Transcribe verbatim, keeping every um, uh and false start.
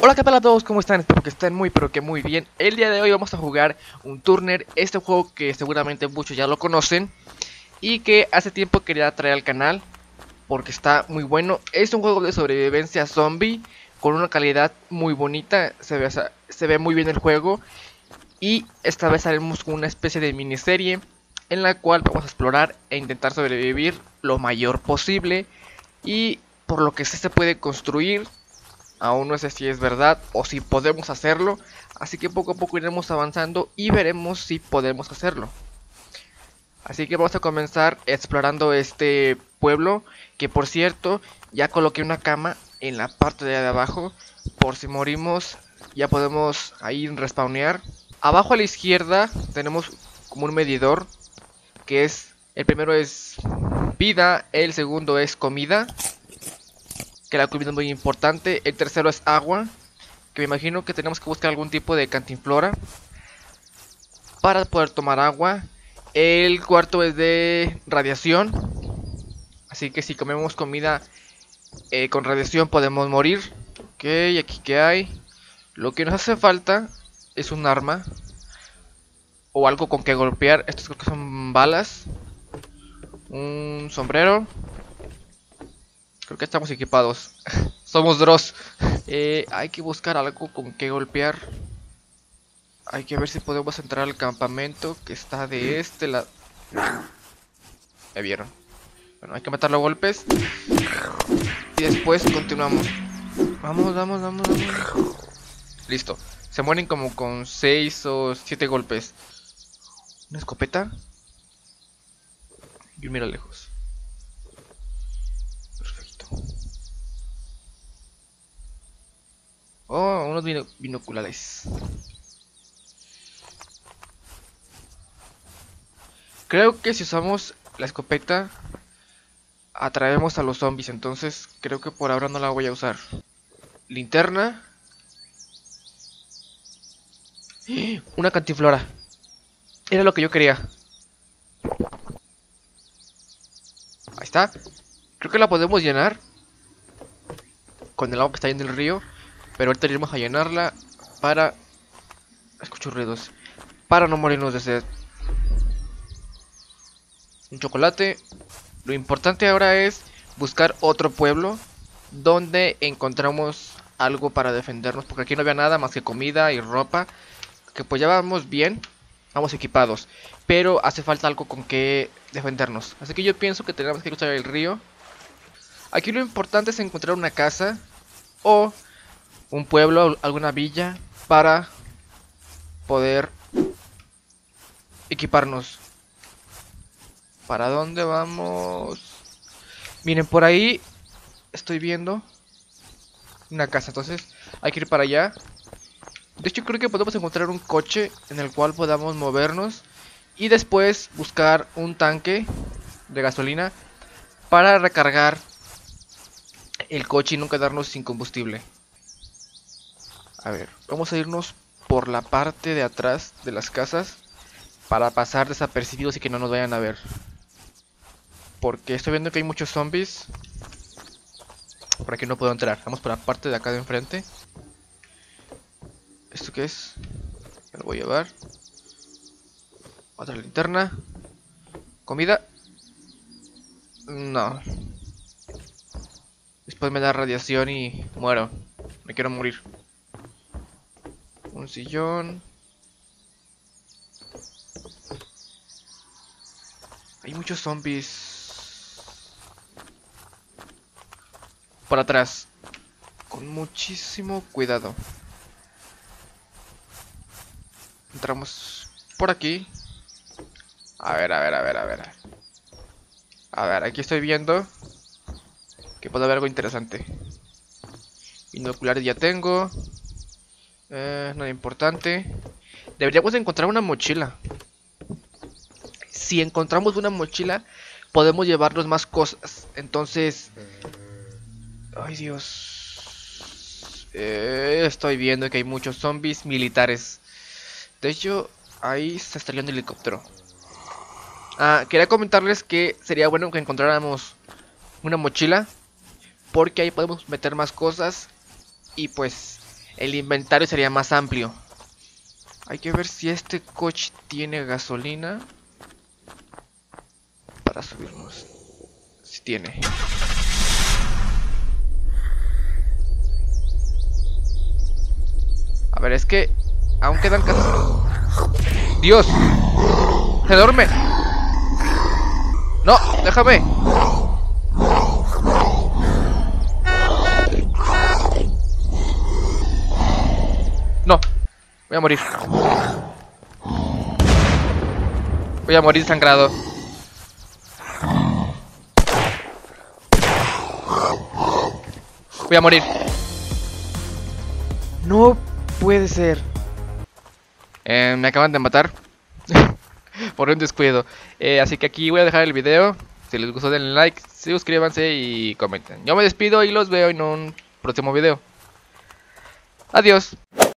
Hola, ¿qué tal a todos? ¿Cómo están? Espero que estén muy pero que muy bien. El día de hoy vamos a jugar un Turner, este juego que seguramente muchos ya lo conocen y que hace tiempo quería traer al canal porque está muy bueno. Es un juego de sobrevivencia zombie con una calidad muy bonita, se ve, se ve muy bien el juego y esta vez haremos una especie de miniserie en la cual vamos a explorar e intentar sobrevivir lo mayor posible y por lo que sé se puede construir. Aún no sé si es verdad o si podemos hacerlo, así que poco a poco iremos avanzando y veremos si podemos hacerlo. Así que vamos a comenzar explorando este pueblo, que por cierto ya coloqué una cama en la parte de abajo, por si morimos ya podemos ahí respawnear. Abajo a la izquierda tenemos como un medidor, que es, el primero es vida, el segundo es comida, que la comida es muy importante. El tercero es agua, que me imagino que tenemos que buscar algún tipo de cantinflora para poder tomar agua. El cuarto es de radiación, así que si comemos comida eh, con radiación podemos morir. Ok, aquí que hay. Lo que nos hace falta es un arma o algo con que golpear. Estos creo que son balas. Un sombrero. Creo que estamos equipados. Somos Dross. Eh, hay que buscar algo con que golpear. Hay que ver si podemos entrar al campamento que está de este lado. Me vieron. Bueno, hay que matarlo a golpes. Y después continuamos. Vamos, vamos, vamos, vamos. Listo. Se mueren como con seis o siete golpes. ¿Una escopeta? Yo miro lejos. Perfecto. Oh, unos bino binoculares. Creo que si usamos la escopeta atraemos a los zombies, entonces creo que por ahora no la voy a usar. Linterna. Una cantinflora. Era lo que yo quería. Ahí está. Creo que la podemos llenar con el agua que está ahí en el río, pero ahorita iremos a llenarla para... Escucho ruidos. Para no morirnos de sed. Un chocolate. Lo importante ahora es buscar otro pueblo donde encontramos algo para defendernos, porque aquí no había nada más que comida y ropa, que pues ya vamos bien, vamos equipados, pero hace falta algo con que defendernos. Así que yo pienso que tenemos que cruzar el río. Aquí lo importante es encontrar una casa o un pueblo, alguna villa para poder equiparnos. ¿Para dónde vamos? Miren, por ahí estoy viendo una casa, entonces hay que ir para allá. De hecho creo que podemos encontrar un coche en el cual podamos movernos y después buscar un tanque de gasolina para recargar el coche y no quedarnos sin combustible. A ver, vamos a irnos por la parte de atrás de las casas para pasar desapercibidos y que no nos vayan a ver, porque estoy viendo que hay muchos zombies. Por aquí no puedo entrar. Vamos por la parte de acá de enfrente. ¿Esto qué es? Me lo voy a llevar. Otra linterna. ¿Comida? No. Después me da radiación y muero. Me quiero morir. Un sillón. Hay muchos zombies por atrás. Con muchísimo cuidado. Entramos por aquí. A ver, a ver, a ver, a ver. A ver, aquí estoy viendo que puede haber algo interesante. Binoculares ya tengo. Eh, nada importante. Deberíamos encontrar una mochila. Si encontramos una mochila, podemos llevarnos más cosas. Entonces... Ay, Dios. Eh, estoy viendo que hay muchos zombies militares. De hecho, ahí se estrelló un helicóptero. Ah, quería comentarles que sería bueno que encontráramos una mochila, porque ahí podemos meter más cosas y pues el inventario sería más amplio. Hay que ver si este coche tiene gasolina para subirnos. Si tiene. A ver, es que aún quedan casas. ¡Dios! ¡Se duerme! ¡No! ¡Déjame! ¡No! Voy a morir. Voy a morir sangrado. Voy a morir. No puede ser. Eh, me acaban de matar. Por un descuido. Eh, así que aquí voy a dejar el video. Si les gustó denle like, suscríbanse y comenten. Yo me despido y los veo en un próximo video. Adiós.